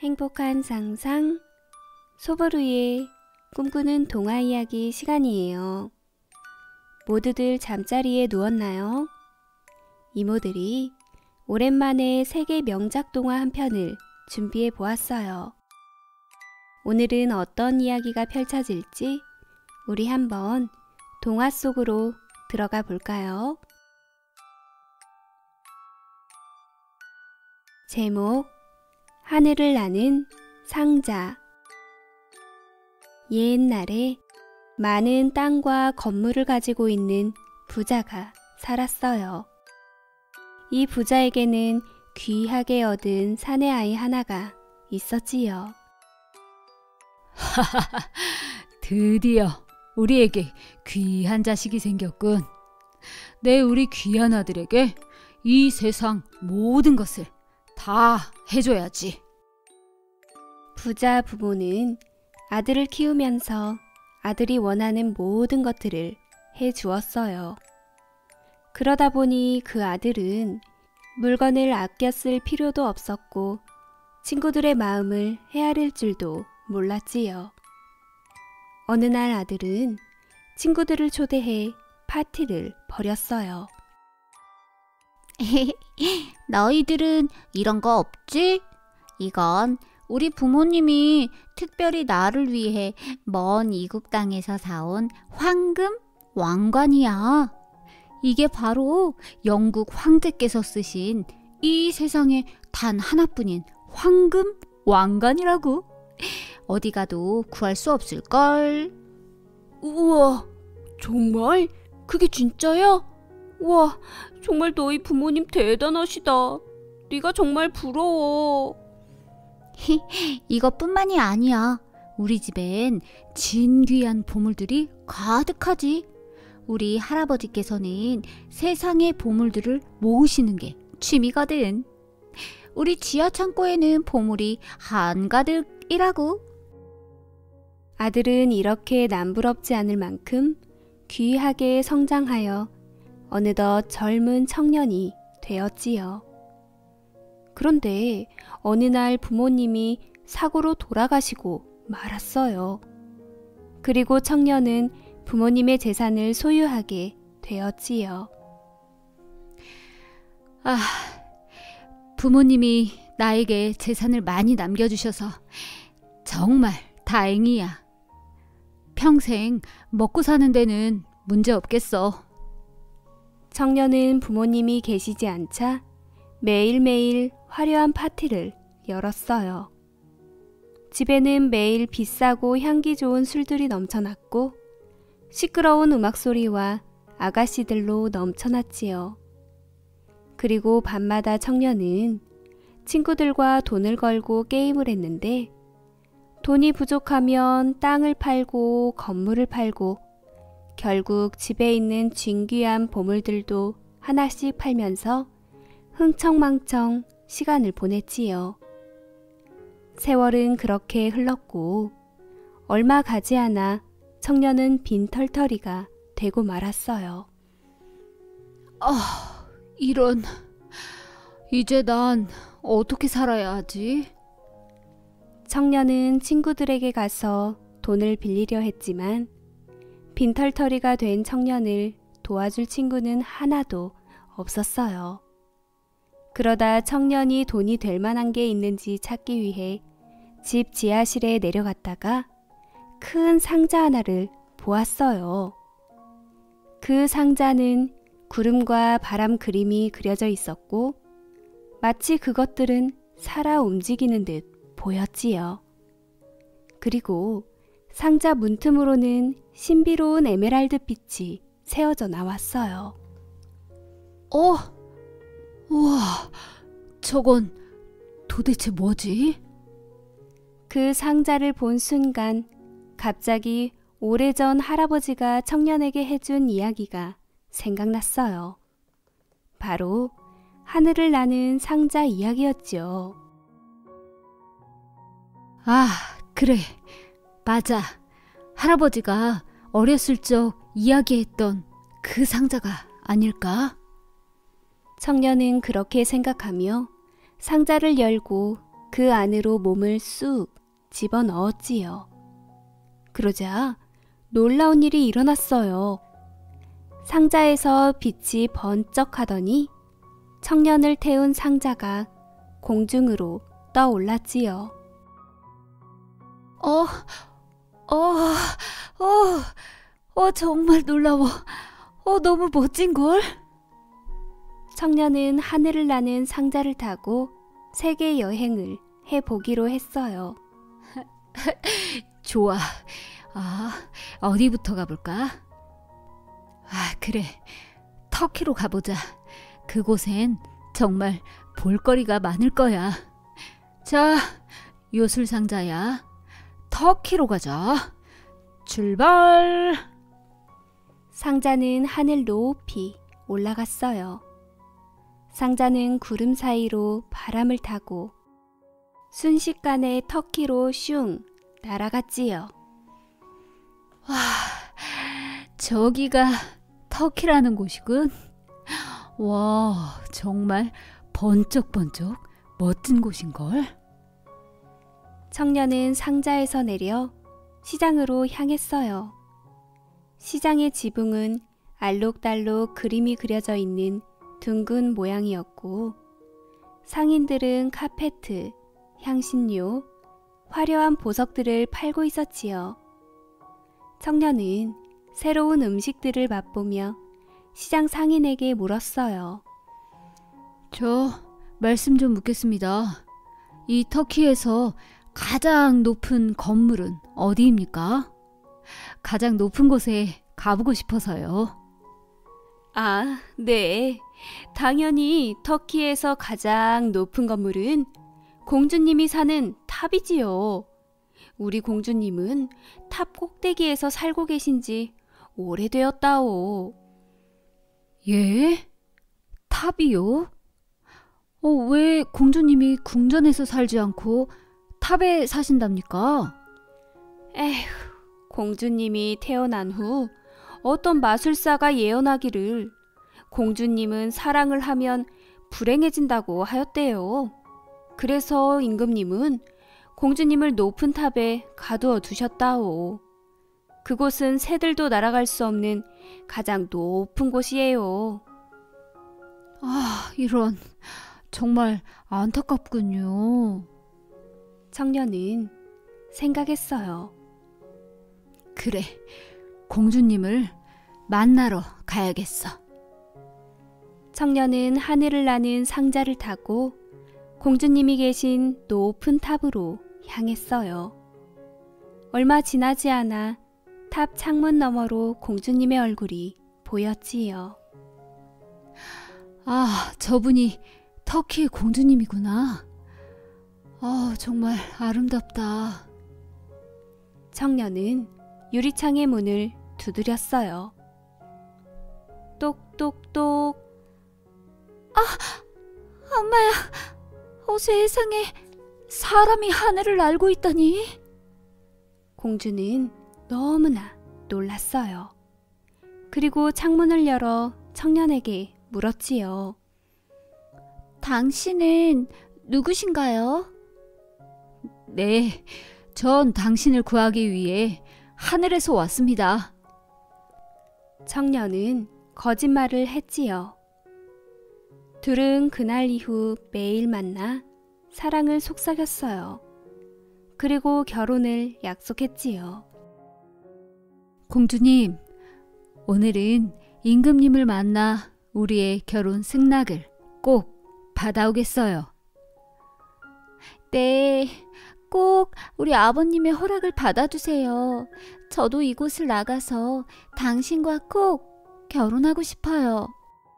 행복한 상상, 소보루의 꿈꾸는 동화 이야기 시간이에요. 모두들 잠자리에 누웠나요? 이모들이 오랜만에 세계 명작 동화 한 편을 준비해 보았어요. 오늘은 어떤 이야기가 펼쳐질지 우리 한번 동화 속으로 들어가 볼까요? 제목, 하늘을 나는 상자. 옛날에 많은 땅과 건물을 가지고 있는 부자가 살았어요. 이 부자에게는 귀하게 얻은 사내 아이 하나가 있었지요. 드디어 우리에게 귀한 자식이 생겼군. 우리 귀한 아들에게 이 세상 모든 것을 다 해줘야지. 부자 부모는 아들을 키우면서 아들이 원하는 모든 것들을 해주었어요. 그러다 보니 그 아들은 물건을 아껴 쓸 필요도 없었고 친구들의 마음을 헤아릴 줄도 몰랐지요. 어느 날 아들은 친구들을 초대해 파티를 벌였어요. 너희들은 이런 거 없지? 이건 우리 부모님이 특별히 나를 위해 먼 이국 땅에서 사온 황금 왕관이야. 이게 바로 영국 황제께서 쓰신 이 세상에 단 하나뿐인 황금 왕관이라고. 어디 가도 구할 수 없을걸. 우와, 정말? 그게 진짜야? 우와, 정말 너희 부모님 대단하시다. 네가 정말 부러워. 이것뿐만이 아니야. 우리 집엔 진귀한 보물들이 가득하지. 우리 할아버지께서는 세상의 보물들을 모으시는 게 취미거든. 우리 지하 창고에는 보물이 한가득이라고. 아들은 이렇게 남부럽지 않을 만큼 귀하게 성장하여 어느덧 젊은 청년이 되었지요. 그런데 어느 날 부모님이 사고로 돌아가시고 말았어요. 그리고 청년은 부모님의 재산을 소유하게 되었지요. 부모님이 나에게 재산을 많이 남겨주셔서 정말 다행이야. 평생 먹고 사는 데는 문제 없겠어. 청년은 부모님이 계시지 않자 매일매일 화려한 파티를 열었어요. 집에는 매일 비싸고 향기 좋은 술들이 넘쳐났고 시끄러운 음악 소리와 아가씨들로 넘쳐났지요. 그리고 밤마다 청년은 친구들과 돈을 걸고 게임을 했는데 돈이 부족하면 땅을 팔고 건물을 팔고 결국 집에 있는 진귀한 보물들도 하나씩 팔면서 흥청망청 시간을 보냈지요. 세월은 그렇게 흘렀고 얼마 가지 않아 청년은 빈털터리가 되고 말았어요. 이런, 이제 난 어떻게 살아야 하지? 청년은 친구들에게 가서 돈을 빌리려 했지만 빈털터리가 된 청년을 도와줄 친구는 하나도 없었어요. 그러다 청년이 돈이 될 만한 게 있는지 찾기 위해 집 지하실에 내려갔다가 큰 상자 하나를 보았어요. 그 상자는 구름과 바람 그림이 그려져 있었고 마치 그것들은 살아 움직이는 듯 보였지요. 그리고 상자 문틈으로는 신비로운 에메랄드 빛이 새어져 나왔어요. 우와, 저건 도대체 뭐지? 그 상자를 본 순간 갑자기 오래전 할아버지가 청년에게 해준 이야기가 생각났어요. 바로 하늘을 나는 상자 이야기였죠. 그래, 맞아. 할아버지가 어렸을 적 이야기했던 그 상자가 아닐까? 청년은 그렇게 생각하며 상자를 열고 그 안으로 몸을 쑥 집어넣었지요. 그러자 놀라운 일이 일어났어요. 상자에서 빛이 번쩍하더니 청년을 태운 상자가 공중으로 떠올랐지요. 정말 놀라워. 너무 멋진걸? 청년은 하늘을 나는 상자를 타고 세계 여행을 해보기로 했어요. 좋아. 어디부터 가볼까? 그래. 터키로 가보자. 그곳엔 정말 볼거리가 많을 거야. 자, 요술상자야. 터키로 가자. 출발! 상자는 하늘 높이 올라갔어요. 상자는 구름 사이로 바람을 타고 순식간에 터키로 슝 날아갔지요. 와, 저기가 터키라는 곳이군. 와, 정말 번쩍번쩍 멋진 곳인걸. 청년은 상자에서 내려 시장으로 향했어요. 시장의 지붕은 알록달록 그림이 그려져 있는 둥근 모양이었고, 상인들은 카페트, 향신료, 화려한 보석들을 팔고 있었지요. 청년은 새로운 음식들을 맛보며 시장 상인에게 물었어요. 저 말씀 좀 묻겠습니다. 이 터키에서 가장 높은 건물은 어디입니까? 가장 높은 곳에 가보고 싶어서요. 네. 당연히 터키에서 가장 높은 건물은 공주님이 사는 탑이지요. 우리 공주님은 탑 꼭대기에서 살고 계신 지 오래되었다오. 예? 탑이요? 왜 공주님이 궁전에서 살지 않고 탑에 사신답니까? 에휴, 공주님이 태어난 후 어떤 마술사가 예언하기를 공주님은 사랑을 하면 불행해진다고 하였대요. 그래서 임금님은 공주님을 높은 탑에 가두어 두셨다오. 그곳은 새들도 날아갈 수 없는 가장 높은 곳이에요. 이런, 정말 안타깝군요. 청년은 생각했어요. 그래, 공주님을 만나러 가야겠어. 청년은 하늘을 나는 상자를 타고 공주님이 계신 높은 탑으로 향했어요. 얼마 지나지 않아 탑 창문 너머로 공주님의 얼굴이 보였지요. 저분이 터키의 공주님이구나. 정말 아름답다. 청년은 유리창의 문을 두드렸어요. 똑똑똑. 엄마야, 세상에 사람이 하늘을 날고 있다니. 공주는 너무나 놀랐어요. 그리고 창문을 열어 청년에게 물었지요. 당신은 누구신가요? 네, 전 당신을 구하기 위해 하늘에서 왔습니다. 청년은 거짓말을 했지요. 둘은 그날 이후 매일 만나 사랑을 속삭였어요. 그리고 결혼을 약속했지요. 공주님, 오늘은 임금님을 만나 우리의 결혼 승낙을 꼭 받아오겠어요. 네, 꼭 우리 아버님의 허락을 받아주세요. 저도 이곳을 나가서 당신과 꼭 결혼하고 싶어요.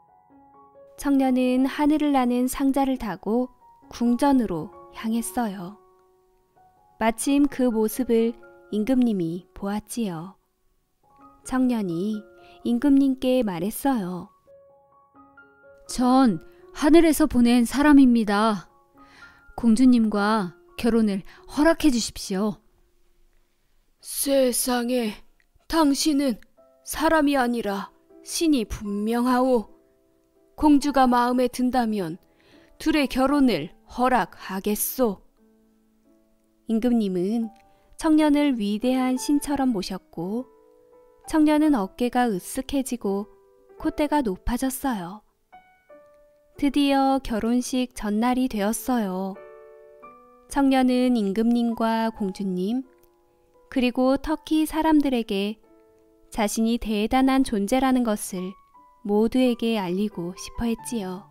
청년은 하늘을 나는 상자를 타고 궁전으로 향했어요. 마침 그 모습을 임금님이 보았지요. 청년이 임금님께 말했어요. 전 하늘에서 보낸 사람입니다. 공주님과 결혼을 허락해 주십시오. 세상에, 당신은 사람이 아니라 신이 분명하오. 공주가 마음에 든다면 둘의 결혼을 허락하겠소. 임금님은 청년을 위대한 신처럼 모셨고 청년은 어깨가 으쓱해지고 콧대가 높아졌어요. 드디어 결혼식 전날이 되었어요. 청년은 임금님과 공주님 그리고 터키 사람들에게 자신이 대단한 존재라는 것을 모두에게 알리고 싶어 했지요.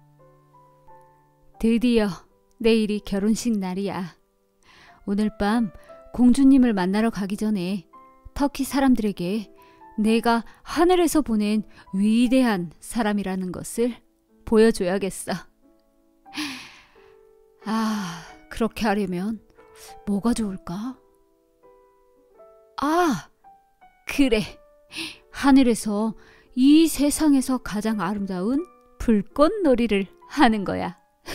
드디어 내일이 결혼식 날이야. 오늘 밤 공주님을 만나러 가기 전에 터키 사람들에게 내가 하늘에서 보낸 위대한 사람이라는 것을 보여줘야겠어. 그렇게 하려면 뭐가 좋을까? 그래. 하늘에서 이 세상에서 가장 아름다운 불꽃놀이를 하는 거야.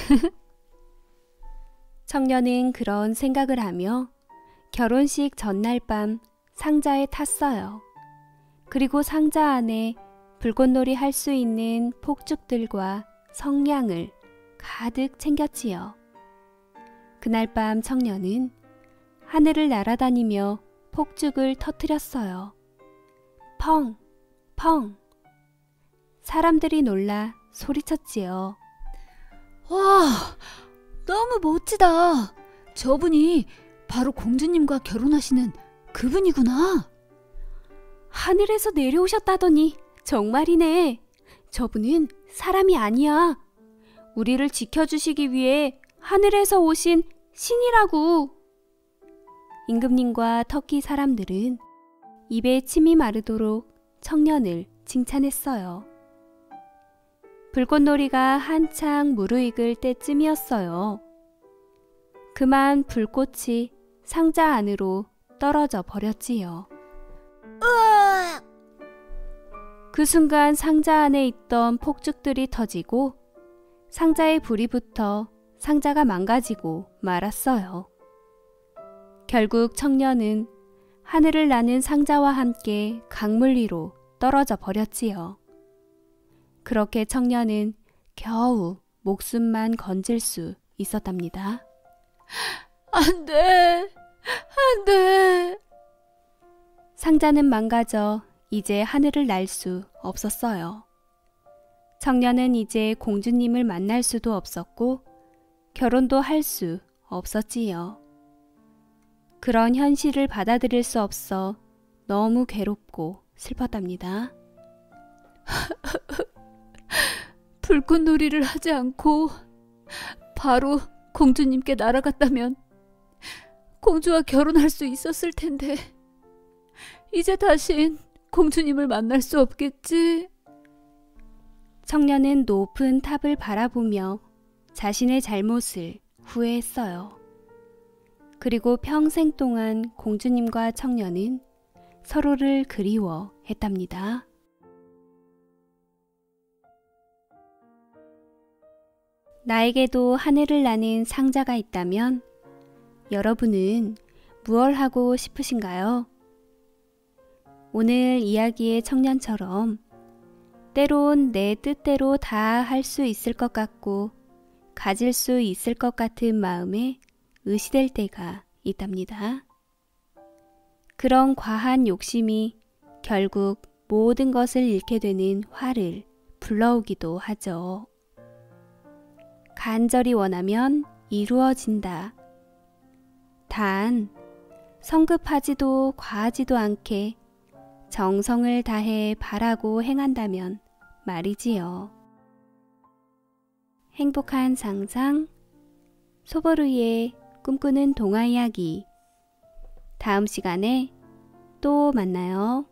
청년은 그런 생각을 하며 결혼식 전날 밤 상자에 탔어요. 그리고 상자 안에 불꽃놀이 할 수 있는 폭죽들과 성냥을 가득 챙겼지요. 그날 밤 청년은 하늘을 날아다니며 폭죽을 터뜨렸어요. 펑! 펑! 사람들이 놀라 소리쳤지요. 와, 너무 멋지다. 저분이 바로 공주님과 결혼하시는 그분이구나. 하늘에서 내려오셨다더니 정말이네. 저분은 사람이 아니야. 우리를 지켜주시기 위해 하늘에서 오신 신이라고. 임금님과 터키 사람들은 입에 침이 마르도록 청년을 칭찬했어요. 불꽃놀이가 한창 무르익을 때쯤이었어요. 그만 불꽃이 상자 안으로 떨어져 버렸지요. 그 순간 상자 안에 있던 폭죽들이 터지고 상자에 불이 붙어 상자가 망가지고 말았어요. 결국 청년은 하늘을 나는 상자와 함께 강물 위로 떨어져 버렸지요. 그렇게 청년은 겨우 목숨만 건질 수 있었답니다. 안 돼! 안 돼! 상자는 망가져 이제 하늘을 날 수 없었어요. 청년은 이제 공주님을 만날 수도 없었고 결혼도 할 수 없었지요. 그런 현실을 받아들일 수 없어 너무 괴롭고 슬펐답니다. 불꽃놀이를 하지 않고 바로 공주님께 날아갔다면 공주와 결혼할 수 있었을 텐데 이제 다신 공주님을 만날 수 없겠지. 청년은 높은 탑을 바라보며 자신의 잘못을 후회했어요. 그리고 평생 동안 공주님과 청년은 서로를 그리워했답니다. 나에게도 하늘을 나는 상자가 있다면 여러분은 무얼 하고 싶으신가요? 오늘 이야기의 청년처럼 때론 내 뜻대로 다 할 수 있을 것 같고 가질 수 있을 것 같은 마음에 의시될 때가 있답니다. 그런 과한 욕심이 결국 모든 것을 잃게 되는 화를 불러오기도 하죠. 간절히 원하면 이루어진다. 단 성급하지도 과하지도 않게 정성을 다해 바라고 행한다면 말이지요. 행복한 상상, 소보루의 꿈꾸는 동화 이야기. 다음 시간에 또 만나요.